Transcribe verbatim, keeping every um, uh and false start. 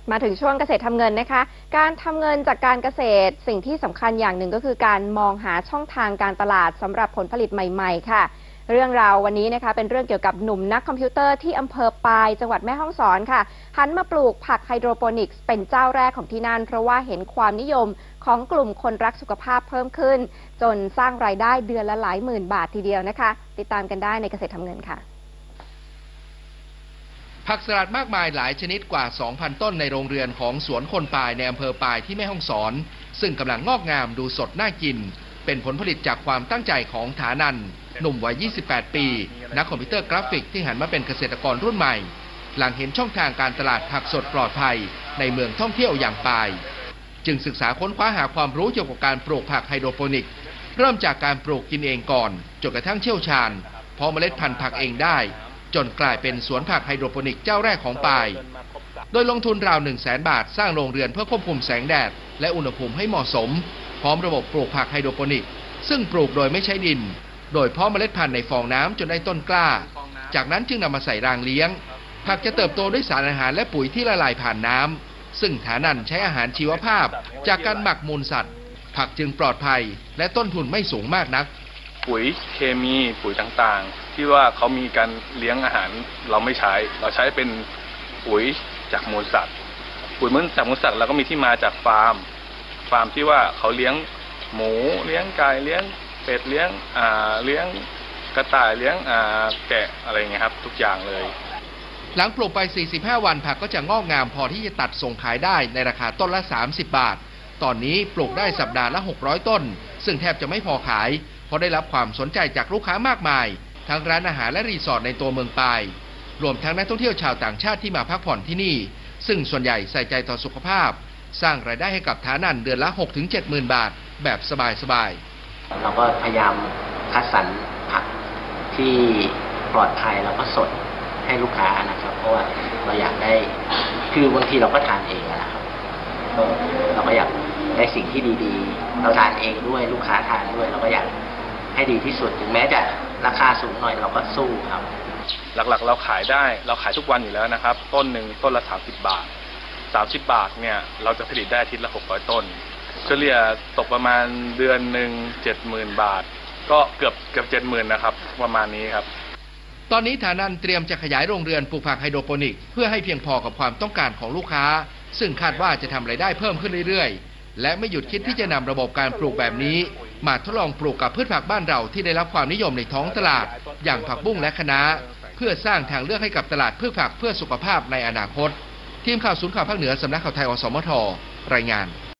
มาถึงช่วงเกษตรทำเงินนะคะ การทำเงินจากการเกษตรสิ่งที่สำคัญอย่างหนึ่งก็คือการมองหาช่องทางการตลาดสำหรับผลผลิตใหม่ๆค่ะเรื่องราววันนี้นะคะเป็นเรื่องเกี่ยวกับหนุ่มนักคอมพิวเตอร์ที่อำเภอปายจังหวัดแม่ฮ่องสอนค่ะหันมาปลูกผักไฮโดรโปนิกส์เป็นเจ้าแรกของที่นั่นเพราะว่าเห็นความนิยมของกลุ่มคนรักสุขภาพเพิ่มขึ้นจนสร้างรายได้เดือนละหลายหมื่นบาททีเดียวนะคะติดตามกันได้ในเกษตรทำเงินค่ะผักสลัดมากมายหลายชนิดกว่า สองพัน ต้นในโรงเรือนของสวนคนปายในอำเภอปายที่แม่ฮ่องสอนซึ่งกำลังงอกงามดูสดน่ากินเป็นผลผลิตจากความตั้งใจของฐานันท์หนุ่มวัย ยี่สิบแปด ปีนักคอมพิวเตอร์กราฟิกที่หันมาเป็นเกษตรกรรุ่นใหม่หลังเห็นช่องทางการตลาดผักสดปลอดภัยในเมืองท่องเที่ยวอย่างปายจึงศึกษาค้นคว้าหาความรู้เกี่ยวกับการปลูกผักไฮโดรโปนิกเริ่มจากการปลูกกินเองก่อนจนกระทั่งเชี่ยวชาญเพาะเมล็ดพันธุ์ผักเองได้จนกลายเป็นสวนผักไฮโดรโปนิกเจ้าแรกของปายโดยลงทุนราว หนึ่งแสน บาทสร้างโรงเรือนเพื่อควบคุมแสงแดดและอุณหภูมิให้เหมาะสมพร้อมระบบปลูกผักไฮโดรโปนิกซึ่งปลูกโดยไม่ใช้ดินโดยเพาะเมล็ดพันธุ์ในฟองน้ำจนได้ต้นกล้าจากนั้นจึงนำมาใส่รางเลี้ยงผักจะเติบโตด้วยสารอาหารและปุ๋ยที่ละลายผ่านน้ำซึ่งฐานันท์ใช้อาหารชีวภาพจากการหมักมูลสัตว์ผักจึงปลอดภัยและต้นทุนไม่สูงมากนักปุ๋ยเคมีปุ๋ยต่างๆที่ว่าเขามีการเลี้ยงอาหารเราไม่ใช้เราใช้เป็นปุ๋ยจากมูลสัตว์ปุ๋ยมูลจากมูลสัตว์เราก็มีที่มาจากฟาร์มฟาร์มที่ว่าเขาเลี้ยงหมูเลี้ยงไก่เลี้ยงเป็ดเลี้ยงอ่าเลี้ยงกระต่ายเลี้ยงอ่าแกะอะไรเงี้ยครับทุกอย่างเลยหลังปลูกไปสี่สิบห้าวันผักก็จะงอกงามพอที่จะตัดส่งขายได้ในราคาต้นละสามสิบบาทตอนนี้ปลูกได้สัปดาห์ละหกร้อยต้นซึ่งแทบจะไม่พอขายเพราะได้รับความสนใจจากลูกค้ามากมายทั้งร้านอาหารและรีสอร์ทในตัวเมืองปายรวมทั้งนักท่องเที่ยวชาวต่างชาติที่มาพักผ่อนที่นี่ซึ่งส่วนใหญ่ใส่ใจต่อสุขภาพสร้างรายได้ให้กับฐานันท์เดือนละ หกถึงเจ็ด หมื่นบาทแบบสบายๆเราก็พยายามคัดสรรผักที่ปลอดภัยแล้วก็สดให้ลูกค้านะครับเพราะว่าเราอยากได้คือบางทีเราก็ทานเองนะครับเราก็อยากได้สิ่งที่ดีๆเราทานเองด้วยลูกค้าทานด้วยเราก็อยากให้ดีที่สุดถึงแม้จะราคาสูงหน่อยเราก็สู้ครับหลักๆเราขายได้เราขายทุกวันอยู่แล้วนะครับต้นหนึ่งต้นละสามสิบบาทสามสิบบาทเนี่ยเราจะผลิตได้อาทิตย์ละหกร้อยต้นเฉลี่ยตกประมาณเดือนหนึ่ง เจ็ดหมื่น บาทก็เกือบเกือบ เจ็ดหมื่น นะครับประมาณนี้ครับตอนนี้ฐานันท์เตรียมจะขยายโรงเรือนปลูกผักไฮโดรโปนิกเพื่อให้เพียงพอกับความต้องการของลูกค้าซึ่งคาดว่าจะทำรายได้เพิ่มขึ้นเรื่อยๆและไม่หยุดคิดที่จะนำระบบการปลูกแบบนี้มาทดลองปลูกกับพืชผักบ้านเราที่ได้รับความนิยมในท้องตลาดอย่างผักบุ้งและคะน้าเพื่อสร้างทางเลือกให้กับตลาดพืชผักเพื่อสุขภาพในอนาคตทีมข่าวศูนย์ข่าวภาคเหนือสำนักข่าวไทยอสมทรายงาน